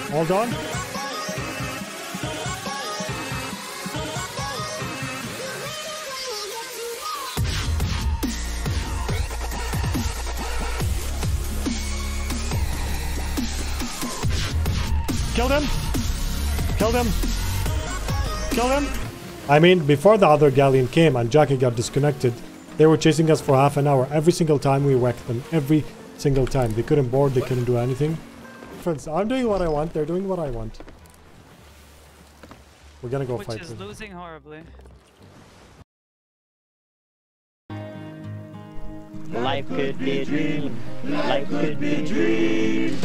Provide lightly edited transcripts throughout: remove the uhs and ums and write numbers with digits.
Hold on. Kill them! Kill them! Kill them! I mean, before the other galleon came and Jackie got disconnected, they were chasing us for half an hour. Every single time we wrecked them. Every single time. They couldn't board, they couldn't do anything. Friends, I'm doing what I want, they're doing what I want. We're gonna go fight them. Which is losing horribly. Life could be a dream. Life could be a dream.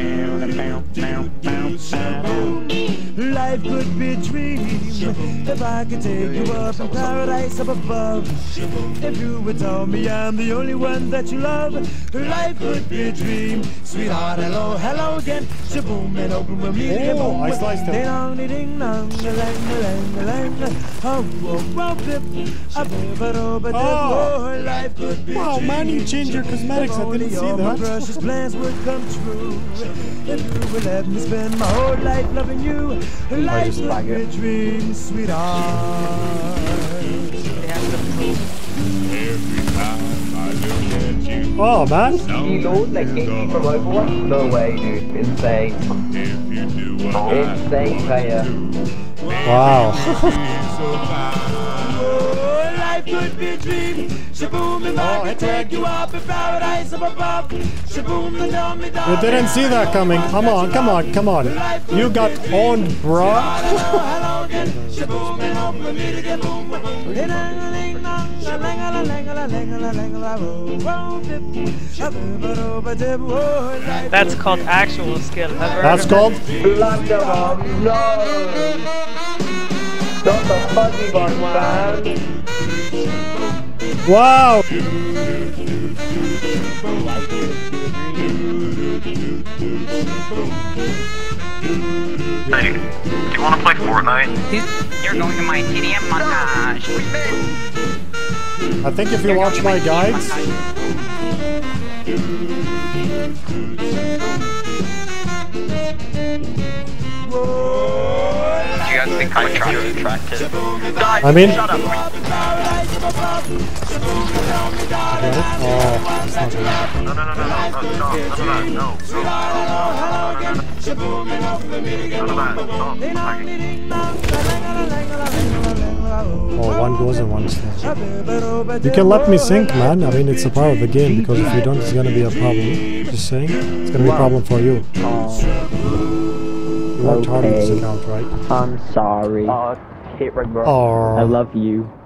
Life could be a dream if I could take you up in paradise up above. If you would tell me I'm the only one that you love, life could be a dream. Sweetheart, hello, hello again. Shaboom and open with me again. I sliced him. Life could be wow, man, you changed your cosmetics. I didn't see that. Precious plans would come true if you would let me spend my whole life loving you. Life would be a dream, sweetheart. Oh, man. You know, like KD from Overwatch? No way, dude. Insane. Insane player. Wow. Life could be a dream. Shaboom, if I could take you up in paradise up above. Shaboom, and tell me You didn't see that coming. Come on, come on, come on. You got owned, bro. That's called actual skill. That's called? Blunderbomb, no! Not the phuzzybond, man! Wow! Hey, do you want to play Fortnite? You're going to my TDM montage. I think if you watch my guides... Do you guys think I'm attractive? I mean... Shut up. Oh, one goes and one stays. You can let me sink, man. I mean, it's a part of the game, because if you don't, it's gonna be a problem. Just saying, it's gonna be a problem for you. You worked hard on this account, right? I'm sorry. Hit right, bro. Oh. I love you.